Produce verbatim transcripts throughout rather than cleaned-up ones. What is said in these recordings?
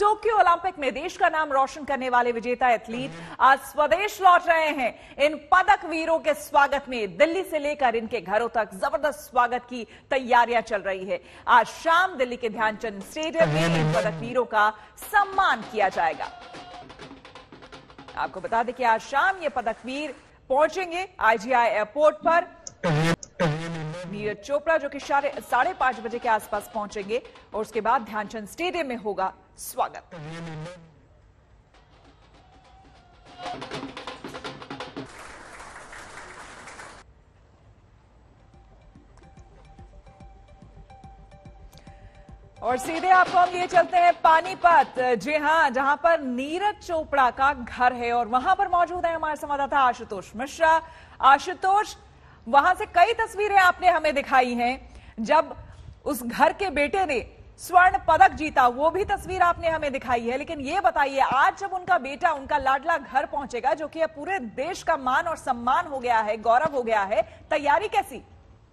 Tokyo Olympic में देश का नाम रोशन करने वाले विजेता एथलीट आज स्वदेश लौट रहे हैं। इन पदक वीरों के स्वागत में दिल्ली से लेकर इनके घरों तक जबरदस्त स्वागत की तैयारियां चल रही है। आज शाम दिल्ली के ध्यानचंद स्टेडियम में इन पदक वीरों का सम्मान किया जाएगा। आपको बता दें कि आज शाम ये पदक वीर पहुंचेंगे आईजीआई एयरपोर्ट पर। नीरज चोपड़ा जो कि साढ़े पांच बजे के आसपास पहुंचेंगे और उसके बाद ध्यानचंद स्टेडियम में होगा स्वागत। और सीधे आपको हम ये चलते हैं पानीपत, जी हां, जहां पर नीरज चोपड़ा का घर है और वहां पर मौजूद है हमारे संवाददाता आशुतोष मिश्रा। आशुतोष, वहां से कई तस्वीरें आपने हमें दिखाई हैं जब उस घर के बेटे ने स्वर्ण पदक जीता, वो भी तस्वीर आपने हमें दिखाई है। लेकिन ये बताइए, आज जब उनका बेटा, उनका लाडला घर पहुंचेगा, जो कि अब पूरे देश का मान और सम्मान हो गया है, गौरव हो गया है, तैयारी कैसी?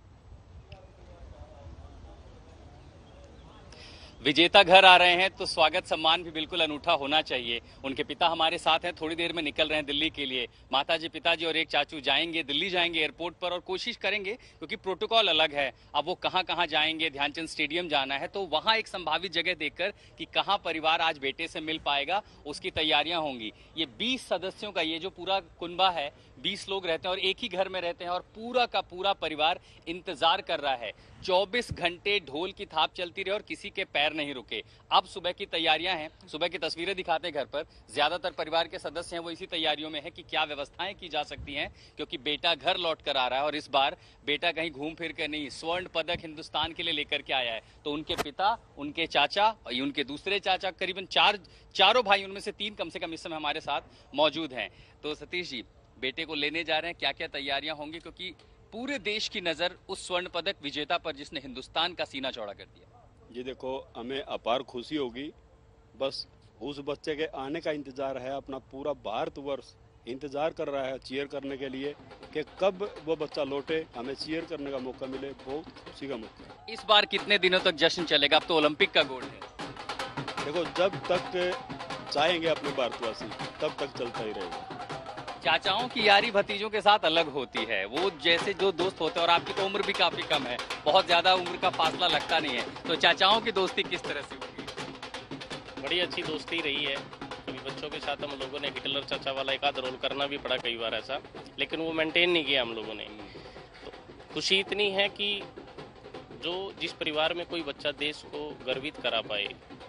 विजेता घर आ रहे हैं तो स्वागत सम्मान भी बिल्कुल अनूठा होना चाहिए। उनके पिता हमारे साथ हैं, थोड़ी देर में निकल रहे हैं दिल्ली के लिए। माताजी, पिताजी और एक चाचू जाएंगे दिल्ली, जाएंगे एयरपोर्ट पर और कोशिश करेंगे, क्योंकि प्रोटोकॉल अलग है, अब वो कहां कहां जाएंगे। ध्यानचंद स्टेडियम जाना है तो वहां एक संभावित जगह देखकर कि कहां परिवार आज बेटे से मिल पाएगा, उसकी तैयारियां होंगी। ये बीस सदस्यों का ये जो पूरा कुनबा है, बीस लोग रहते हैं और एक ही घर में रहते हैं और पूरा का पूरा परिवार इंतजार कर रहा है। चौबीस घंटे ढोल की थाप चलती रहे और किसी के पैर नहीं रुके। अब सुबह की तैयारियां हैं, सुबह की तस्वीरें दिखाते हैं घर पर। ज्यादातर परिवार के सदस्य हैं वो इसी तैयारियों में है कि क्या व्यवस्थाएं की जा सकती हैं, क्योंकि बेटा घर लौट कर आ रहा है और इस बार बेटा कहीं घूम फिर कर नहीं, स्वर्ण पदक हिंदुस्तान के लिए लेकर के आया है। तो उनके पिता, उनके चाचा और उनके दूसरे चाचा, करीबन चार चारों भाई, उनमें से तीन कम से कम इस समय हमारे साथ मौजूद हैं। तो सतीश जी, बेटे को लेने जा रहे हैं, क्या क्या तैयारियां होंगी, क्योंकि पूरे देश की नजर उस स्वर्ण पदक विजेता पर जिसने हिंदुस्तान का सीना चौड़ा कर दिया। जी देखो, हमें अपार खुशी होगी। बस उस बच्चे के आने का इंतजार है। अपना पूरा भारतवर्ष इंतजार कर रहा है चीयर करने के लिए कि कब वो बच्चा लौटे, हमें चीयर करने का मौका मिले। बहुत खुशी का मौका। इस बार कितने दिनों तक जश्न चलेगा? अब तो ओलंपिक का गोल्ड है। देखो, जब तक चाहेंगे अपने भारतवासी तब तक चलता ही रहेगा। चाचाओं की यारी भतीजों के साथ अलग होती है, वो जैसे जो दोस्त होते हैं, और आपकी तो उम्र भी काफी कम है, बहुत ज्यादा उम्र का फासला लगता नहीं है, तो चाचाओं की दोस्ती किस तरह से होगी? बड़ी अच्छी दोस्ती रही है। कभी बच्चों के साथ हम लोगों ने हिटलर चाचा वाला एक आध रोल करना भी पड़ा कई बार ऐसा, लेकिन वो मेंटेन नहीं किया हम लोगों ने। तो खुशी इतनी है कि जो जिस परिवार में कोई बच्चा देश को गर्वित करा पाए,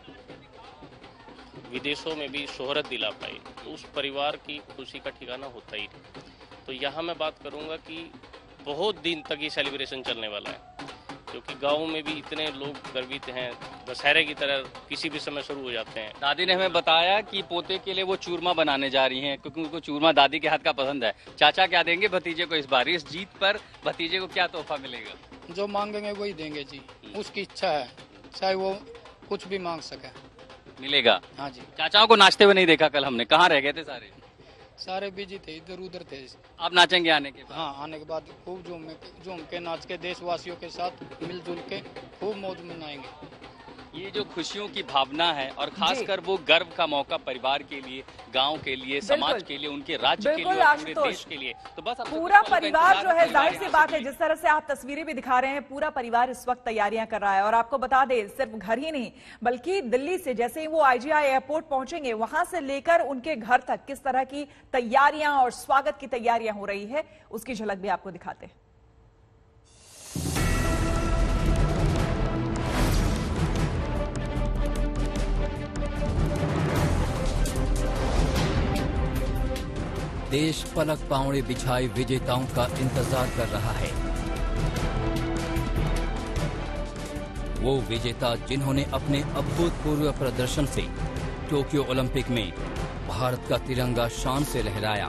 विदेशों में भी शोहरत दिला पाए, तो उस परिवार की खुशी का ठिकाना होता ही नहीं। तो यहाँ मैं बात करूँगा कि बहुत दिन तक ये सेलिब्रेशन चलने वाला है, क्योंकि गाँव में भी इतने लोग गर्वित हैं। दशहरे की तरह किसी भी समय शुरू हो जाते हैं। दादी ने हमें बताया कि पोते के लिए वो चूरमा बनाने जा रही हैं, क्योंकि उनको चूरमा दादी के हाथ का पसंद है। चाचा क्या देंगे भतीजे को इस बार? इस जीत पर भतीजे को क्या तोहफा मिलेगा? जो मांगेंगे वही देंगे जी, उसकी इच्छा है, चाहे वो कुछ भी मांग सके, मिलेगा। हाँ जी। चाचाओं को नाचते हुए नहीं देखा कल हमने, कहाँ रह गए थे? सारे सारे बिजी थे, इधर उधर थे। आप नाचेंगे आने के बाद? हाँ, आने के बाद खूब झूम झूम के नाच के देशवासियों के साथ मिलजुल के खूब मौज मनाएंगे। ये जो खुशियों की भावना है और खासकर वो गर्व का मौका परिवार के लिए, गांव के लिए, समाज के लिए, उनके राज्य के लिए और पूरे देश के लिए, तो बस पूरा परिवार जो है, जाहिर सी बात है, जिस तरह से आप तस्वीरें भी दिखा रहे हैं, पूरा परिवार इस वक्त तैयारियां कर रहा है। और आपको बता दें, सिर्फ घर ही नहीं बल्कि दिल्ली से जैसे ही वो आईजीआई एयरपोर्ट पहुंचेंगे, वहां से लेकर उनके घर तक किस तरह की तैयारियां और स्वागत की तैयारियां हो रही है, उसकी झलक भी आपको दिखाते हैं। देश पलक पावड़े बिछाए विजेताओं का इंतजार कर रहा है। वो विजेता जिन्होंने अपने अभूतपूर्व प्रदर्शन से टोक्यो ओलंपिक में भारत का तिरंगा शान से लहराया।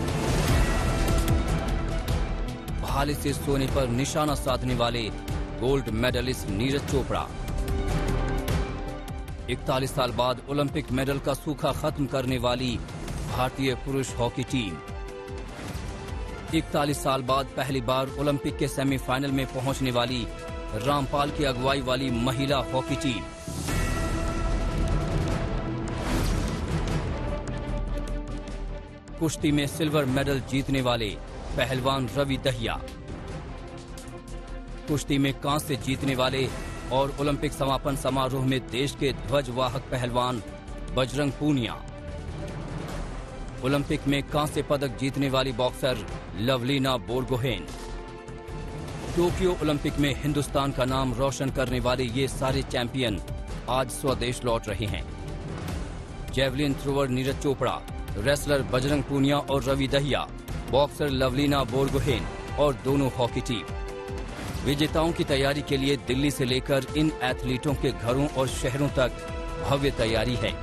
भाले से सोने पर निशाना साधने वाले गोल्ड मेडलिस्ट नीरज चोपड़ा इकतालीस साल बाद ओलंपिक मेडल का सूखा खत्म करने वाली भारतीय पुरुष हॉकी टीम इकतालीस साल बाद पहली बार ओलंपिक के सेमीफाइनल में पहुंचने वाली रामपाल की अगुवाई वाली महिला हॉकी टीम कुश्ती में सिल्वर मेडल जीतने वाले पहलवान रवि दहिया, कुश्ती में कांस्य जीतने वाले और ओलंपिक समापन समारोह में देश के ध्वजवाहक पहलवान बजरंग पूनिया, ओलंपिक में कांस्य पदक जीतने वाली boxer Lovlina Borgohain, Tokyo Olympic में हिंदुस्तान का नाम रोशन करने वाले ये सारे चैंपियन आज स्वदेश लौट रहे हैं। Javelin thrower Neeraj Chopra, wrestler Bajrang Punia और रवि दहिया, बॉक्सर लवलीना बोरगोहेन और दोनों हॉकी टीम। विजेताओं की तैयारी के लिए दिल्ली से लेकर इन एथलीटों के घरों और शहरों तक भव्य तैयारी है।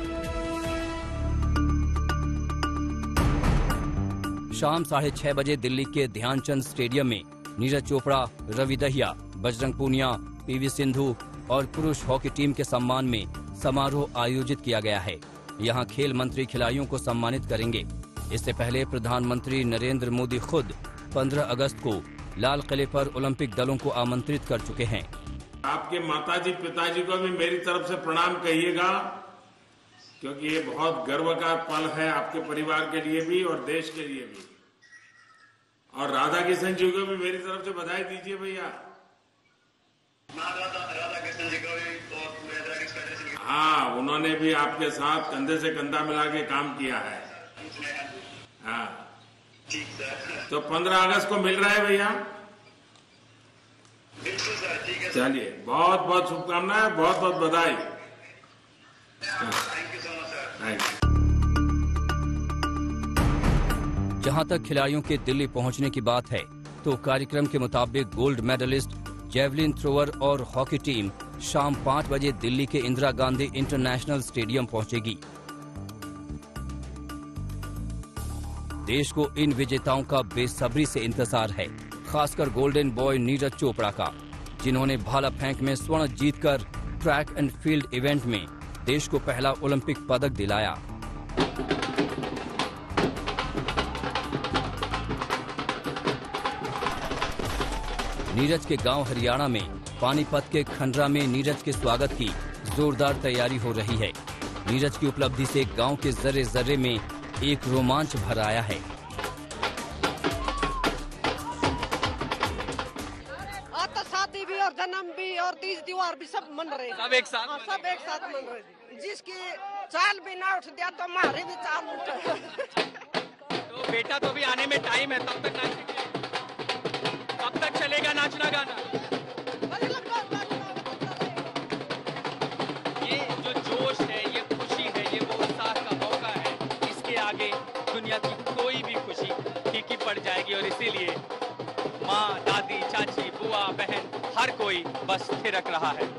शाम साढ़े छह बजे दिल्ली के ध्यानचंद स्टेडियम में नीरज चोपड़ा, रवि दहिया, बजरंग पूनिया, पीवी सिंधु और पुरुष हॉकी टीम के सम्मान में समारोह आयोजित किया गया है। यहां खेल मंत्री खिलाड़ियों को सम्मानित करेंगे। इससे पहले प्रधानमंत्री नरेंद्र मोदी खुद पंद्रह अगस्त को लाल किले पर ओलंपिक दलों को आमंत्रित कर चुके हैं। आपके माताजी पिताजी को भी मेरी तरफ से प्रणाम कहिएगा, क्योंकि ये बहुत गर्व का पल है आपके परिवार के लिए भी और देश के लिए भी। और राधा किशन जी को भी मेरी तरफ से बधाई दीजिए भैया। हाँ, उन्होंने भी आपके साथ कंधे से कंधा मिला के काम किया है। हाँ, तो पंद्रह अगस्त को मिल रहा है भैया। चलिए, बहुत बहुत शुभकामनाएं, बहुत बहुत बधाई। जहां तक खिलाड़ियों के दिल्ली पहुंचने की बात है, तो कार्यक्रम के मुताबिक गोल्ड मेडलिस्ट जेवलिन थ्रोअर और हॉकी टीम शाम पाँच बजे दिल्ली के इंदिरा गांधी इंटरनेशनल स्टेडियम पहुंचेगी। देश को इन विजेताओं का बेसब्री से इंतजार है, खासकर गोल्डन बॉय नीरज चोपड़ा का, जिन्होंने भाला फेंक में स्वर्ण जीतकर ट्रैक एंड फील्ड इवेंट में देश को पहला ओलंपिक पदक दिलाया। नीरज के गांव हरियाणा में पानीपत के खंडरा में नीरज के स्वागत की जोरदार तैयारी हो रही है। नीरज की उपलब्धि से गांव के जर्रे जर्रे में एक रोमांच भर आया है। आज तो शादी भी और जन्म भी और तीज त्योहार भी सब मन रहे, सब एक साथ हाँ, सब एक साथ मन रहे। जिसकी चाल भी ना उठ दिया तो हमारे भी चाल उठ। तो बेटा तो भी आने में टाइम है, तब तक नाच, कब तक चलेगा नाचना गाना? ये जो जोश है, ये खुशी है, ये वो उत्साह का मौका है, इसके आगे दुनिया की कोई भी खुशी फीकी पड़ जाएगी। और इसीलिए माँ, दादी, चाची, बुआ, बहन, हर कोई बस थिरक रहा है।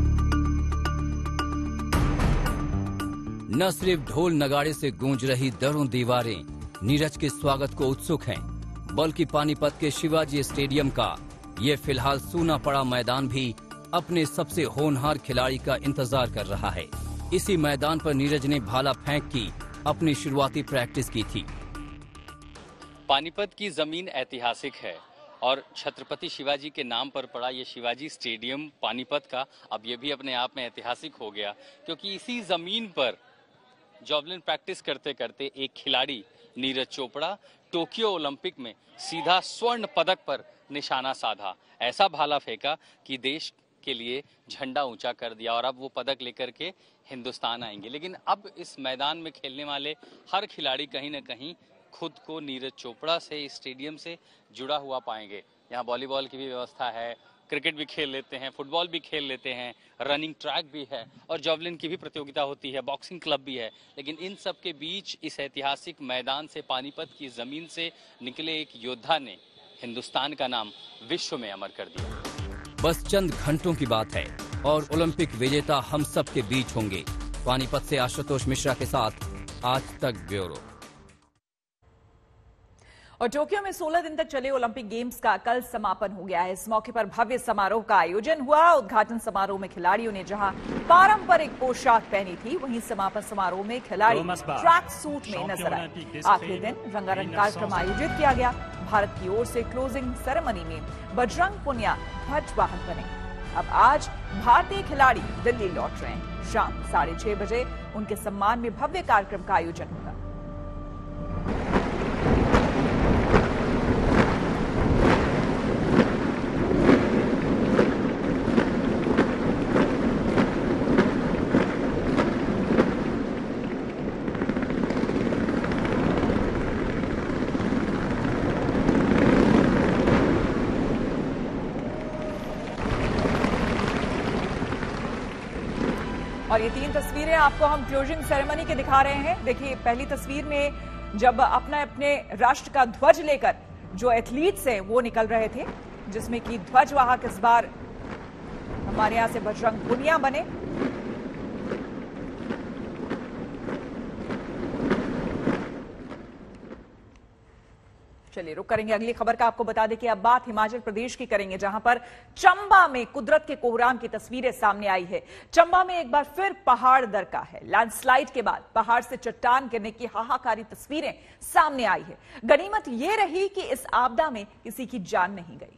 न सिर्फ ढोल नगाड़े से गूंज रही दरों दीवारें नीरज के स्वागत को उत्सुक हैं, बल्कि पानीपत के शिवाजी स्टेडियम का ये फिलहाल सूना पड़ा मैदान भी अपने सबसे होनहार खिलाड़ी का इंतजार कर रहा है। इसी मैदान पर नीरज ने भाला फेंक की अपनी शुरुआती प्रैक्टिस की थी। पानीपत की जमीन ऐतिहासिक है और छत्रपति शिवाजी के नाम पर पड़ा ये शिवाजी स्टेडियम पानीपत का अब ये भी अपने आप में ऐतिहासिक हो गया, क्योंकि इसी जमीन पर जॉवलिन प्रैक्टिस करते करते एक खिलाड़ी नीरज चोपड़ा टोक्यो ओलंपिक में सीधा स्वर्ण पदक पर निशाना साधा। ऐसा भाला फेंका कि देश के लिए झंडा ऊंचा कर दिया और अब वो पदक लेकर के हिंदुस्तान आएंगे। लेकिन अब इस मैदान में खेलने वाले हर खिलाड़ी कहीं ना कहीं खुद को नीरज चोपड़ा से, इस स्टेडियम से जुड़ा हुआ पाएंगे। यहाँ वॉलीबॉल की भी व्यवस्था है, क्रिकेट भी खेल लेते हैं, फुटबॉल भी खेल लेते हैं, रनिंग ट्रैक भी है और जॉवलिन की भी प्रतियोगिता होती है, बॉक्सिंग क्लब भी है। लेकिन इन सब के बीच इस ऐतिहासिक मैदान से, पानीपत की जमीन से निकले एक योद्धा ने हिंदुस्तान का नाम विश्व में अमर कर दिया। बस चंद घंटों की बात है और ओलंपिक विजेता हम सब के बीच होंगे। पानीपत से आशुतोष मिश्रा के साथ आज तक ब्यूरो। और टोक्यो में सोलह दिन तक चले ओलंपिक गेम्स का कल समापन हो गया है। इस मौके पर भव्य समारोह का आयोजन हुआ। उद्घाटन समारोह में खिलाड़ियों ने जहां पारंपरिक पोशाक पहनी थी, वहीं समापन समारोह में खिलाड़ी ट्रैक सूट में नजर आए। आखिरी दिन रंगारंग कार्यक्रम आयोजित किया गया। भारत की ओर से क्लोजिंग सेरेमनी में बजरंग पूनिया ध्वजवाहक बने। अब आज भारतीय खिलाड़ी दिल्ली लौट रहे हैं। शाम साढ़े छह बजे उनके सम्मान में भव्य कार्यक्रम का आयोजन होगा। और ये तीन तस्वीरें आपको हम क्लोजिंग सेरेमनी के दिखा रहे हैं। देखिए, पहली तस्वीर में जब अपने अपने राष्ट्र का ध्वज लेकर जो एथलीट्स हैं वो निकल रहे थे, जिसमें कि ध्वजवाहक इस बार हमारे यहां से बजरंग पुनिया बने। चलिए रुक करेंगे अगली खबर का। आपको बता दें कि अब बात हिमाचल प्रदेश की करेंगे, जहां पर चंबा में कुदरत के कोहराम की तस्वीरें सामने आई है। चंबा में एक बार फिर पहाड़ दरका है। लैंडस्लाइड के बाद पहाड़ से चट्टान गिरने की हाहाकारी तस्वीरें सामने आई है। गनीमत यह रही कि इस आपदा में किसी की जान नहीं गई।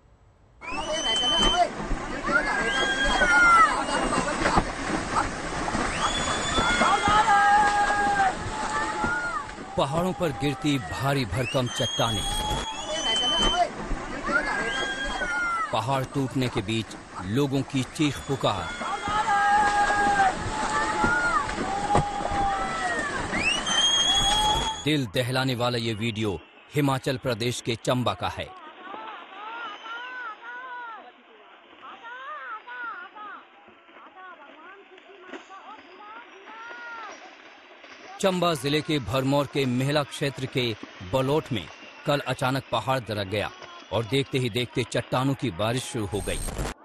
पहाड़ों पर गिरती भारी भरकम चट्टानें, पहाड़ टूटने के बीच लोगों की चीख पुकार। दिल दहलाने वाला ये वीडियो हिमाचल प्रदेश के चंबा का है। चंबा जिले के भरमौर के मेहला क्षेत्र के बलोट में कल अचानक पहाड़ दरक गया और देखते ही देखते चट्टानों की बारिश शुरू हो गई।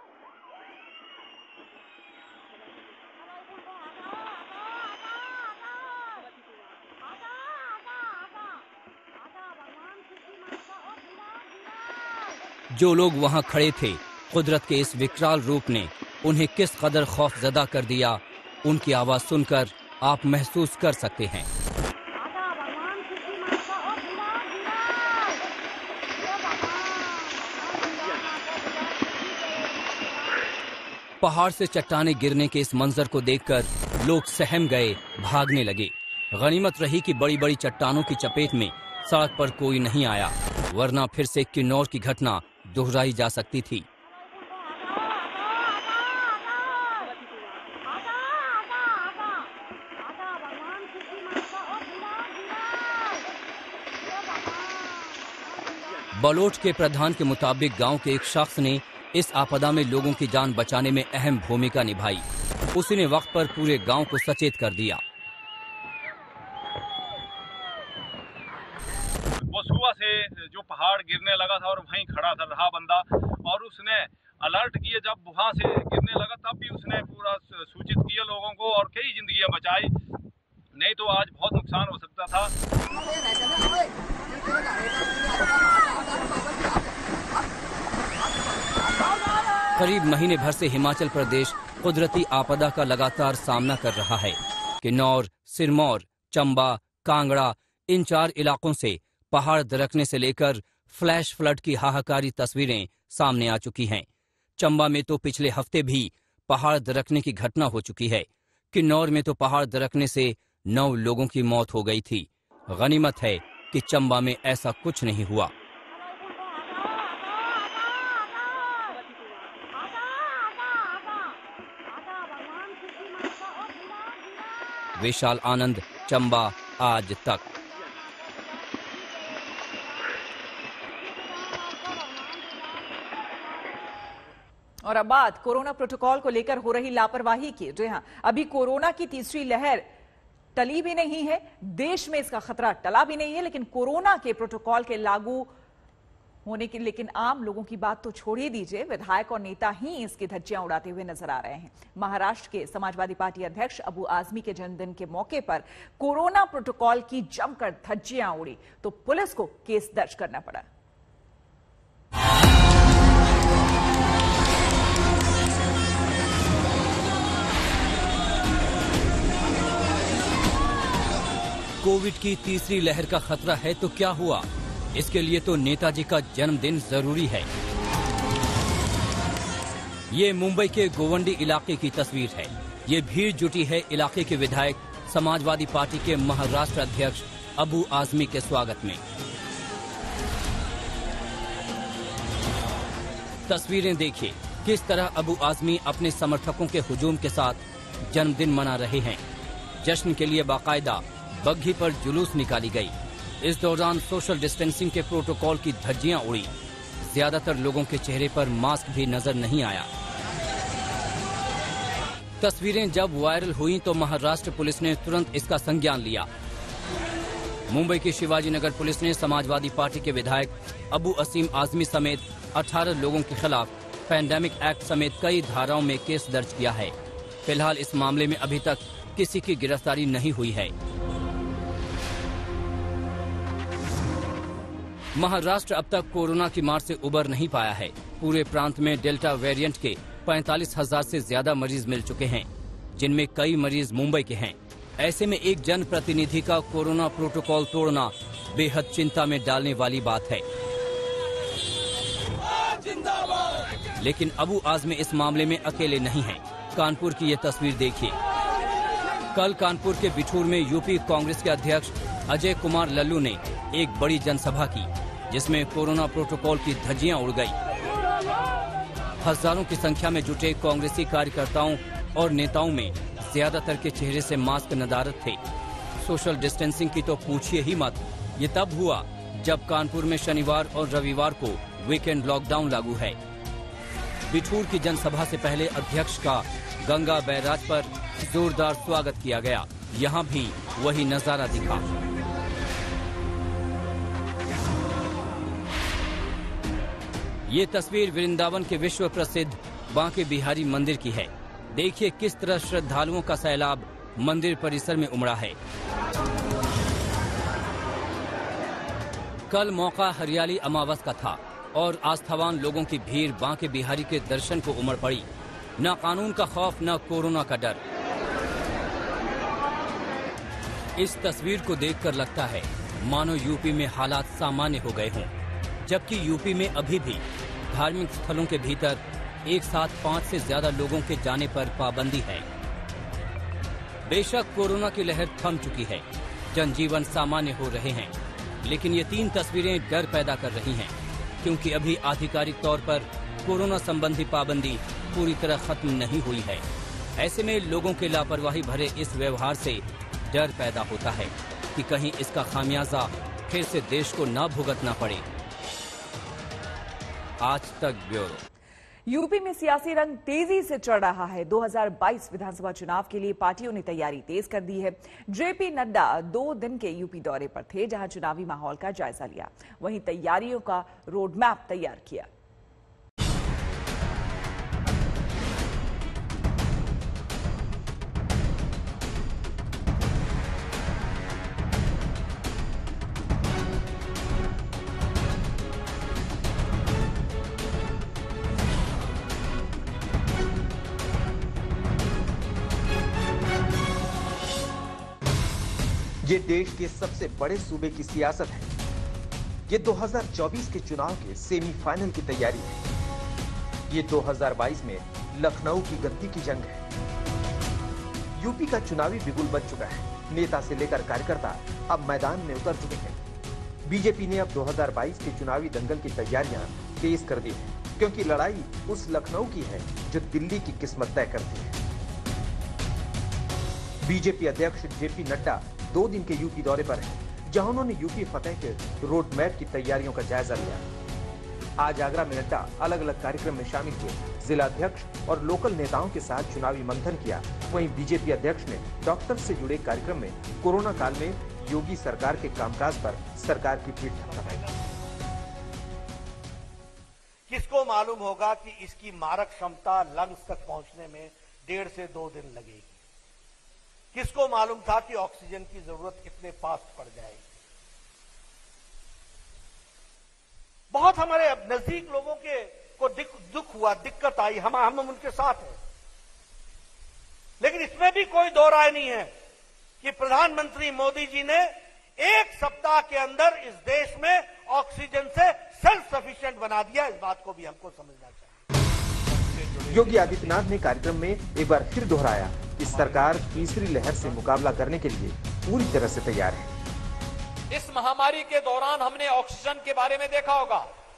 जो लोग वहां खड़े थे, कुदरत के इस विकराल रूप ने उन्हें किस कदर खौफजदा कर दिया, उनकी आवाज सुनकर आप महसूस कर सकते हैं। पहाड़ से चट्टानें गिरने के इस मंजर को देखकर लोग सहम गए, भागने लगे। गनीमत रही कि बड़ी बड़ी चट्टानों की चपेट में सड़क पर कोई नहीं आया, वरना फिर से किन्नौर की घटना दोहराई जा सकती थी। बलोट के प्रधान के मुताबिक गांव के एक शख्स ने इस आपदा में लोगों की जान बचाने में अहम भूमिका निभाई। उसी ने वक्त पर पूरे गांव को सचेत कर दिया। वो सुबह से जो पहाड़ गिरने लगा था और वहीं खड़ा था रहा बंदा, और उसने अलर्ट किए। जब वहां से गिरने लगा तब भी उसने पूरा सूचित किया लोगों को और कई जिंदगियां बचाई, नहीं तो आज बहुत नुकसान हो सकता था। करीब महीने भर से हिमाचल प्रदेश कुदरती आपदा का लगातार सामना कर रहा है। किन्नौर, सिरमौर, चंबा, कांगड़ा, इन चार इलाकों से पहाड़ दरकने से लेकर फ्लैश फ्लड की हाहाकारी तस्वीरें सामने आ चुकी हैं। चंबा में तो पिछले हफ्ते भी पहाड़ दरकने की घटना हो चुकी है। किन्नौर में तो पहाड़ दरकने से नौ लोगों की मौत हो गई थी। गनीमत है कि चंबा में ऐसा कुछ नहीं हुआ। विशाल आनंद, चंबा, आज तक। और अब बात कोरोना प्रोटोकॉल को लेकर हो रही लापरवाही की। जी हां, अभी कोरोना की तीसरी लहर टली भी नहीं है, देश में इसका खतरा टला भी नहीं है, लेकिन कोरोना के प्रोटोकॉल के लागू होने की लेकिन आम लोगों की बात तो छोड़ ही दीजिए, विधायक और नेता ही इसकी धज्जियां उड़ाते हुए नजर आ रहे हैं। महाराष्ट्र के समाजवादी पार्टी अध्यक्ष अबू आजमी के जन्मदिन के मौके पर कोरोना प्रोटोकॉल की जमकर धज्जियां उड़ी तो पुलिस को केस दर्ज करना पड़ा। कोविड की तीसरी लहर का खतरा है तो क्या हुआ? इसके लिए तो नेताजी का जन्मदिन जरूरी है। ये मुंबई के गोवंडी इलाके की तस्वीर है। ये भीड़ जुटी है इलाके के विधायक समाजवादी पार्टी के महाराष्ट्र अध्यक्ष अबू आजमी के स्वागत में। तस्वीरें देखिए, किस तरह अबू आजमी अपने समर्थकों के हुजूम के साथ जन्मदिन मना रहे हैं। जश्न के लिए बाकायदा बग्घी पर जुलूस निकाली गई। इस दौरान सोशल डिस्टेंसिंग के प्रोटोकॉल की धज्जियां उड़ी। ज्यादातर लोगों के चेहरे पर मास्क भी नजर नहीं आया। तस्वीरें जब वायरल हुई तो महाराष्ट्र पुलिस ने तुरंत इसका संज्ञान लिया। मुंबई की शिवाजी नगर पुलिस ने समाजवादी पार्टी के विधायक अबू असीम आजमी समेत अठारह लोगों के खिलाफ पैंडेमिक एक्ट समेत कई धाराओं में केस दर्ज किया है। फिलहाल इस मामले में अभी तक किसी की गिरफ्तारी नहीं हुई है। महाराष्ट्र अब तक कोरोना की मार से उबर नहीं पाया है। पूरे प्रांत में डेल्टा वेरिएंट के पैंतालीस हजार से ज्यादा मरीज मिल चुके हैं, जिनमें कई मरीज मुंबई के हैं। ऐसे में एक जनप्रतिनिधि का कोरोना प्रोटोकॉल तोड़ना बेहद चिंता में डालने वाली बात है। लेकिन अबू आजमी इस मामले में अकेले नहीं हैं। कानपुर की ये तस्वीर देखिए। कल कानपुर के बिठूर में यूपी कांग्रेस के अध्यक्ष अजय कुमार लल्लू ने एक बड़ी जनसभा की, जिसमें कोरोना प्रोटोकॉल की धज्जियां उड़ गई। हजारों की संख्या में जुटे कांग्रेसी कार्यकर्ताओं और नेताओं में ज्यादातर के चेहरे से मास्क नदारद थे। सोशल डिस्टेंसिंग की तो पूछिए ही मत। ये तब हुआ जब कानपुर में शनिवार और रविवार को वीकेंड लॉकडाउन लागू है। बिठूर की जनसभा से पहले अध्यक्ष का गंगा बैराज पर जोरदार स्वागत किया गया। यहाँ भी वही नजारा दिखा। ये तस्वीर वृंदावन के विश्व प्रसिद्ध बांके बिहारी मंदिर की है। देखिए किस तरह श्रद्धालुओं का सैलाब मंदिर परिसर में उमड़ा है। कल मौका हरियाली अमावस का था और आस्थावान लोगों की भीड़ बांके बिहारी के दर्शन को उमड़ पड़ी। न कानून का खौफ, न कोरोना का डर। इस तस्वीर को देखकर लगता है मानो यूपी में हालात सामान्य हो गए हों, जबकि यूपी में अभी भी धार्मिक स्थलों के भीतर एक साथ पाँच से ज्यादा लोगों के जाने पर पाबंदी है। बेशक कोरोना की लहर थम चुकी है, जनजीवन सामान्य हो रहे हैं, लेकिन ये तीन तस्वीरें डर पैदा कर रही हैं, क्योंकि अभी आधिकारिक तौर पर कोरोना संबंधी पाबंदी पूरी तरह खत्म नहीं हुई है। ऐसे में लोगों के लापरवाही भरे इस व्यवहार से डर पैदा होता है कि कहीं इसका खामियाजा फिर से देश को न भुगतना पड़े। आज तक ब्यूरो। यूपी में सियासी रंग तेजी से चढ़ रहा है। दो हज़ार बाईस विधानसभा चुनाव के लिए पार्टियों ने तैयारी तेज कर दी है। जेपी नड्डा दो दिन के यूपी दौरे पर थे, जहां चुनावी माहौल का जायजा लिया, वहीं तैयारियों का रोड मैप तैयार किया। ये देश के सबसे बड़े सूबे की सियासत है। ये दो हज़ार चौबीस के चुनाव के सेमीफाइनल की तैयारी है। ये दो हज़ार बाईस में लखनऊ की गद्दी की जंग है। यूपी का चुनावी बिगुल बज चुका है। नेता से लेकर कार्यकर्ता अब मैदान में उतर चुके हैं। बीजेपी ने अब दो हज़ार बाईस के चुनावी दंगल की तैयारियां तेज कर दी है, क्योंकि लड़ाई उस लखनऊ की है जो दिल्ली की किस्मत तय करती है। बीजेपी अध्यक्ष जेपी नड्डा दो दिन के यूपी दौरे पर हैं, जहां उन्होंने यूपी फतेह के रोड मैप की तैयारियों का जायजा लिया। आज आगरा में नड्डा अलग अलग कार्यक्रम में शामिल हुए। जिला अध्यक्ष और लोकल नेताओं के साथ चुनावी मंथन किया। वहीं बीजेपी अध्यक्ष ने डॉक्टर से जुड़े कार्यक्रम में कोरोना काल में योगी सरकार के कामकाज पर सरकार की पीठ थपथपाई। किसको मालूम होगा कि इसकी मारक क्षमता लंग्स तक पहुंचने में डेढ़ से दो दिन लगेगी। किसको मालूम था कि ऑक्सीजन की जरूरत कितने फास्ट पड़ जाएगी। बहुत हमारे नजदीक लोगों के को दुख हुआ, दिक्कत आई, हम हम उनके साथ हैं। लेकिन इसमें भी कोई दो राय नहीं है कि प्रधानमंत्री मोदी जी ने एक सप्ताह के अंदर इस देश में ऑक्सीजन से सेल्फ सफिशिएंट बना दिया। इस बात को भी हमको समझना चाहिए। योगी आदित्यनाथ ने कार्यक्रम में एक बार फिर दोहराया कि सरकार तीसरी लहर से मुकाबला करने के लिए पूरी तरह से तैयार है। इस महामारी के दौरान हमने ऑक्सीजन के बारे में देखा होगा।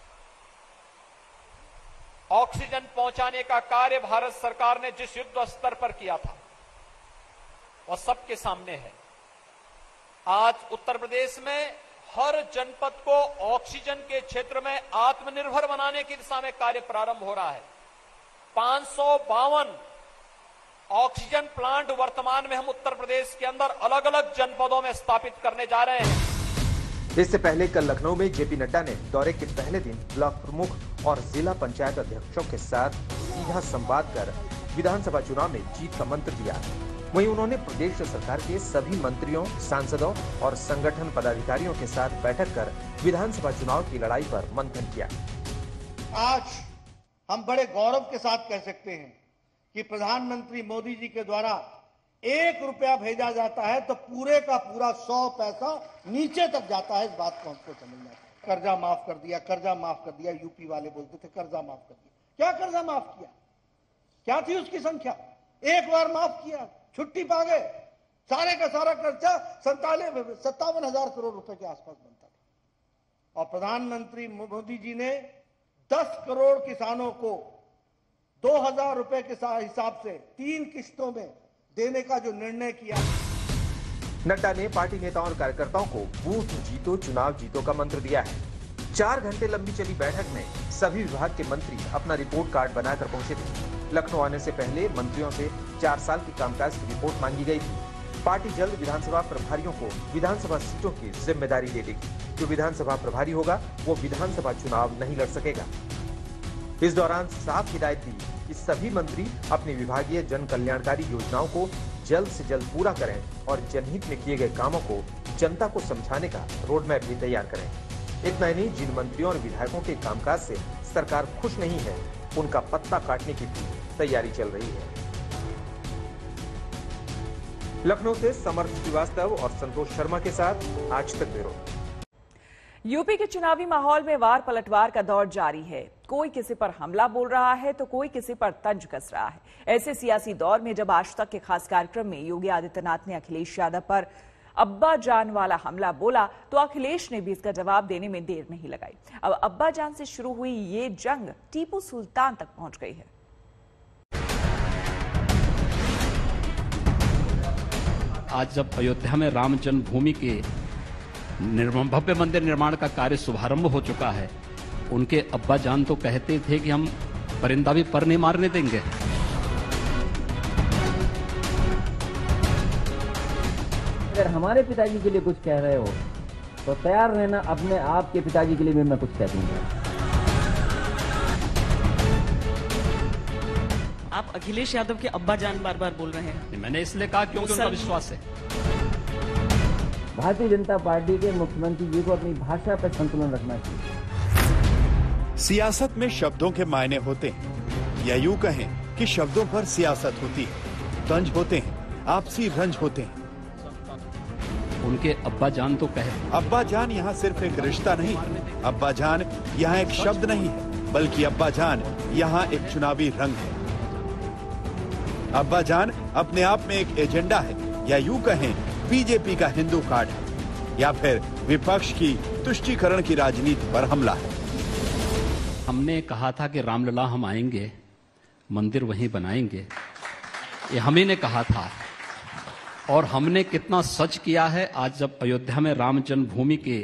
ऑक्सीजन पहुंचाने का कार्य भारत सरकार ने जिस युद्ध स्तर पर किया था वह सबके सामने है। आज उत्तर प्रदेश में हर जनपद को ऑक्सीजन के क्षेत्र में आत्मनिर्भर बनाने की दिशा में कार्य प्रारंभ हो रहा है। पांच सौ बावन ऑक्सीजन प्लांट वर्तमान में हम उत्तर प्रदेश के अंदर अलग अलग जनपदों में स्थापित करने जा रहे हैं। इससे पहले कल लखनऊ में जेपी नड्डा ने दौरे के पहले दिन ब्लॉक प्रमुख और जिला पंचायत अध्यक्षों के साथ सीधा संवाद कर विधानसभा चुनाव में जीत का मंत्र दिया। वहीं उन्होंने प्रदेश सरकार के सभी मंत्रियों, सांसदों और संगठन पदाधिकारियों के साथ बैठक कर विधानसभा चुनाव की लड़ाई पर मंथन किया। आज हम बड़े गौरव के साथ कह सकते हैं कि प्रधानमंत्री मोदी जी के द्वारा एक रुपया भेजा जाता है तो पूरे का पूरा सौ पैसा नीचे तक जाता है। इस बात को हमको समझना है। कर्जा माफ कर दिया, कर्जा माफ कर दिया, यूपी वाले बोलते थे कर्जा माफ कर दिया। क्या कर्जा माफ किया? क्या थी उसकी संख्या? एक बार माफ किया, छुट्टी पा गए, सारे का सारा कर्जा संतानवे सत्तावन हजार करोड़ रुपए के आसपास बनता था। और प्रधानमंत्री मोदी जी ने दस करोड़ किसानों को दो हजार रुपए के हिसाब से तीन किस्तों में देने का जो निर्णय किया। नड्डा ने पार्टी नेताओं और कार्यकर्ताओं को बूथ जीतो चुनाव जीतो का मंत्र दिया है। चार घंटे लंबी चली बैठक में सभी विभाग के मंत्री अपना रिपोर्ट कार्ड बनाकर पहुंचे थे। लखनऊ आने से पहले मंत्रियों से चार साल की कामकाज की रिपोर्ट मांगी गई थी। पार्टी जल्द विधानसभा प्रभारियों को विधानसभा सीटों की जिम्मेदारी दे देगी। जो विधानसभा प्रभारी होगा वो विधानसभा चुनाव नहीं लड़ सकेगा। इस दौरान साफ हिदायत दी कि सभी मंत्री अपनी विभागीय जन कल्याणकारी योजनाओं को जल्द से जल्द पूरा करें और जनहित में किए गए कामों को जनता को समझाने का रोडमैप भी तैयार करें। इतना ही नहीं, जिन मंत्रियों और विधायकों के कामकाज से सरकार खुश नहीं है उनका पत्ता काटने की भी तैयारी चल रही है। लखनऊ से समर्थ श्रीवास्तव और संतोष शर्मा के साथ आज तक ब्यूरो। यूपी के चुनावी माहौल में वार पलटवार का दौर जारी है। कोई किसी पर हमला बोल रहा है तो कोई किसी पर तंज कस रहा है। ऐसे सियासी दौर में जब आज तक के खास कार्यक्रम में योगी आदित्यनाथ ने अखिलेश यादव पर अब्बा जान वाला हमला बोला तो अखिलेश ने भी इसका जवाब देने में देर नहीं लगाई। अब अब्बा जान से शुरू हुई ये जंग टीपू सुल्तान तक पहुंच गई है। आज जब अयोध्या में राम जन्मभूमि के भव्य मंदिर निर्माण का कार्य शुभारंभ हो चुका है, उनके अब्बा जान तो कहते थे कि हम परिंदा भी पर नहीं मारने देंगे। अगर हमारे पिताजी के लिए कुछ कह रहे हो तो तैयार रहना अपने आप के पिताजी के लिए भी मैं कुछ कह दूंगा। आप अखिलेश यादव के अब्बा जान बार बार बोल रहे हैं। मैंने इसलिए कहा क्योंकि उनका विश्वास है। भारतीय जनता पार्टी के मुख्यमंत्री जी को अपनी भाषा पर संतुलन रखना चाहिए। सियासत में शब्दों के मायने होते हैं, या यूं कहें कि शब्दों पर सियासत होती है। तंज होते हैं, आपसी रंज होते हैं। उनके अब्बा जान तो कहे। अब्बा जान यहाँ सिर्फ एक रिश्ता नहीं, अब्बा जान यहाँ एक शब्द नहीं है, बल्कि अब्बा जान यहाँ एक चुनावी रंग है। अब्बा जान अपने आप में एक एजेंडा है, या यूं कहें बीजेपी का हिंदू कार्ड है, या फिर विपक्ष की तुष्टीकरण की राजनीति पर हमला है। हमने कहा था कि रामलला हम आएंगे, मंदिर वहीं बनाएंगे, ये हम ही ने कहा था और हमने कितना सच किया है। आज जब अयोध्या में राम जन्मभूमि के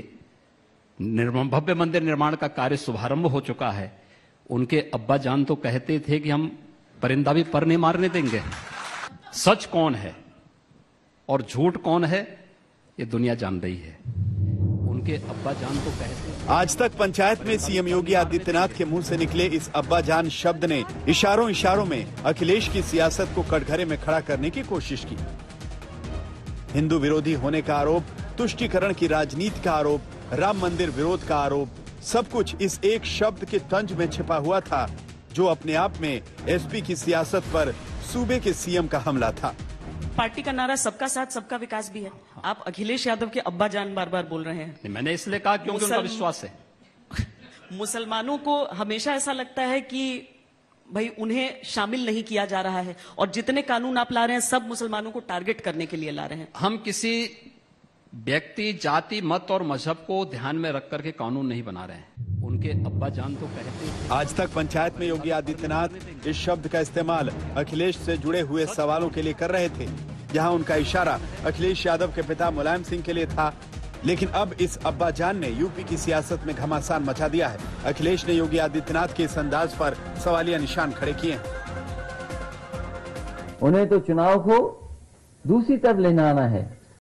भव्य मंदिर निर्माण का कार्य शुभारंभ हो चुका है, उनके अब्बा जान तो कहते थे कि हम परिंदा भी पर नहीं मारने देंगे। सच कौन है और झूठ कौन है ये दुनिया जान रही है। उनके अब्बा जान तो कहते हैं। आज तक पंचायत में सीएम योगी आदित्यनाथ के मुंह से निकले इस अब्बा जान शब्द ने इशारों इशारों में अखिलेश की सियासत को कटघरे में खड़ा करने की कोशिश की। हिंदू विरोधी होने का आरोप, तुष्टीकरण की राजनीति का आरोप, राम मंदिर विरोध का आरोप, सब कुछ इस एक शब्द के तंज में छिपा हुआ था, जो अपने आप में एसपी की सियासत पर सूबे के सीएम का हमला था। पार्टी का नारा सबका साथ सबका विकास भी है। आप अखिलेश यादव के अब्बा जान बार बार बोल रहे हैं। मैंने इसलिए कहा क्योंकि उनका विश्वास है। मुसलमानों को हमेशा ऐसा लगता है कि भाई उन्हें शामिल नहीं किया जा रहा है, और जितने कानून आप ला रहे हैं सब मुसलमानों को टारगेट करने के लिए ला रहे हैं। हम किसी व्यक्ति, जाति, मत और मजहब को ध्यान में रख करके कानून नहीं बना रहे हैं। उनके अब्बा जान तो कहते हैं। आज तक पंचायत में योगी आदित्यनाथ इस शब्द का इस्तेमाल अखिलेश से जुड़े हुए सवालों के लिए कर रहे थे, जहां उनका इशारा अखिलेश यादव के पिता मुलायम सिंह के लिए था। लेकिन अब इस अब्बा जान ने यूपी की सियासत में घमासान मचा दिया है। अखिलेश ने योगी आदित्यनाथ के इस अंदाज पर सवालिया निशान खड़े किए हैं। उन्हें तो चुनाव को दूसरी तरफ ले जाना है।